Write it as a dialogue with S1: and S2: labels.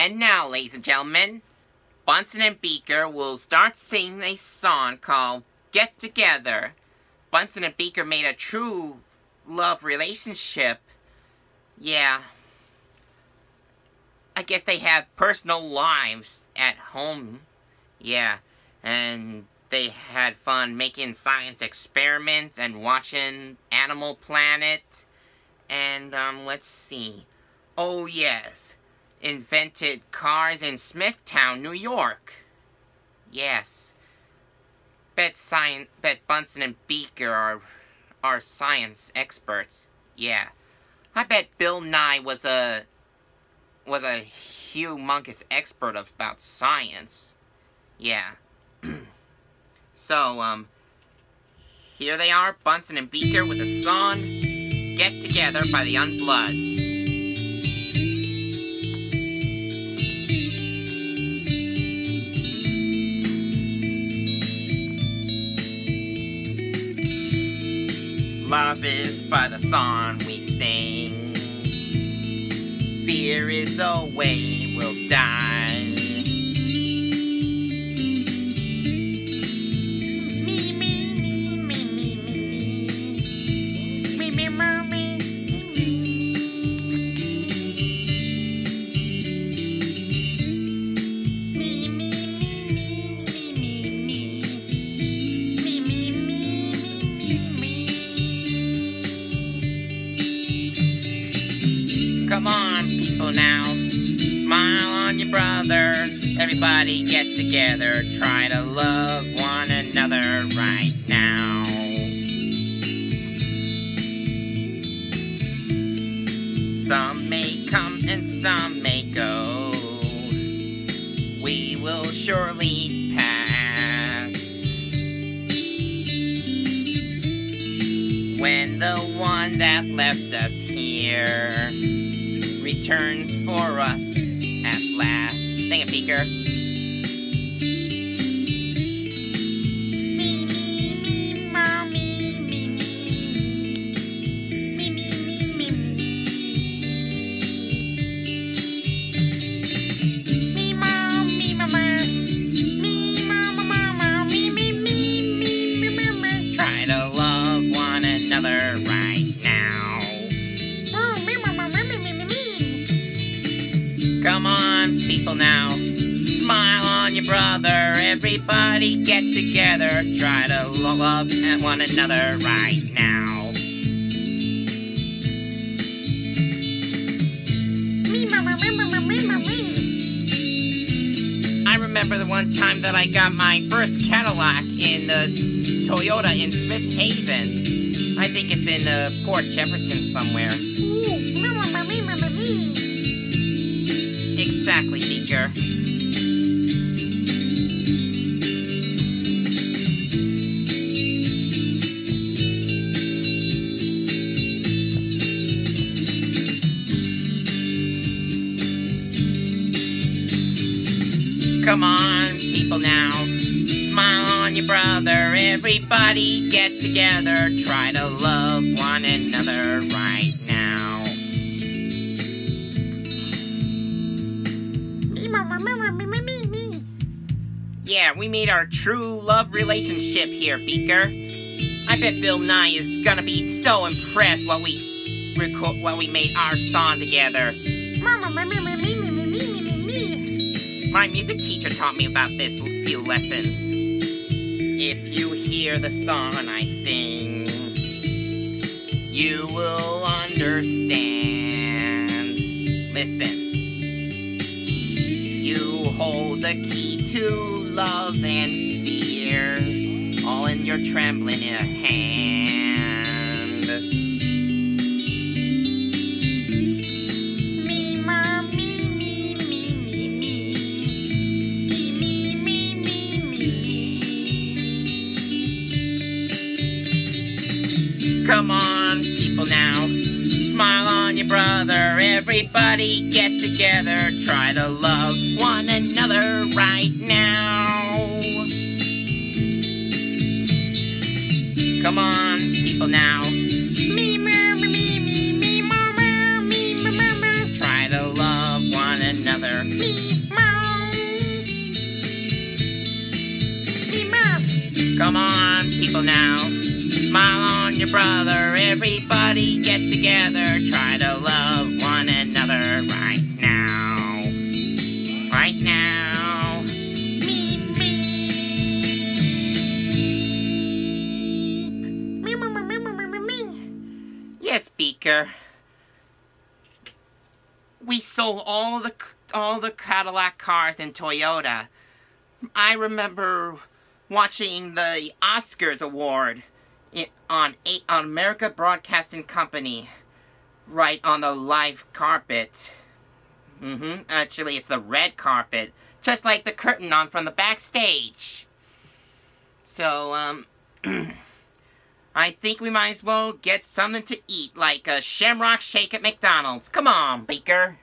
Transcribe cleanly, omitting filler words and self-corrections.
S1: And now, ladies and gentlemen, Bunsen and Beaker will start singing a song called Get Together. Bunsen and Beaker made a true love relationship. Yeah. I guess they have personal lives at home. Yeah. And they had fun making science experiments and watching Animal Planet. And, let's see. Oh, yes. Invented cars in Smithtown, New York. Yes. Bet Bunsen and Beaker are science experts. Yeah. I bet Bill Nye was a humongous expert about science. Yeah. So, here they are, Bunsen and Beaker with the song Get Together by the Unbloods. Love is but a song we sing. Fear is the way we'll die. Come on, people now, smile on your brother. Everybody get together, try to love one another right now. Some may come and some may go. We will surely pass. When the one that left us here returns for us at last. Sing it, Beaker. Me, me, me, ma, me, me, me. Me, me, me, me, me. Me, ma, me, ma, ma. Me, ma, ma, ma, ma. Me, me, me, me, me, ma, ma. Try to love one another right now. Come on, people now, smile on your brother. Everybody get together, try to love one another right now. I remember the one time that I got my first Cadillac in the Toyota in Smith Haven. I think it's in Port Jefferson somewhere. Exactly, Beaker. Come on, people now, smile on your brother. Everybody get together, try to love one another right now. Yeah, we made our true love relationship here, Beaker. I bet Bill Nye is gonna be so impressed while we made our song together. My music teacher taught me about this few lessons. If you hear the song I sing, you will understand. Listen. You hold the key to love and fear, all in your trembling hand. Me, ma, me, me, me, me, me. Me, me, me, me, me. Come on, people now, smile on your brother. Everybody get together, try to love one another right now. Come on, people now. Me, ma, me, me, me, ma, ma, me, ma, ma, ma. Try to love one another. Meow. Meow. Come on, people now. Smile on your brother. Everybody get together. Try to love one another right now. Right now. Meep, meep. Yes, Beaker. We sold all the Cadillac cars in Toyota. I remember watching the Oscars award on America Broadcasting Company, right on the live carpet. Actually, it's the red carpet, just like the curtain on from the backstage. So, I think we might as well get something to eat, like a shamrock shake at McDonald's. Come on, Beaker.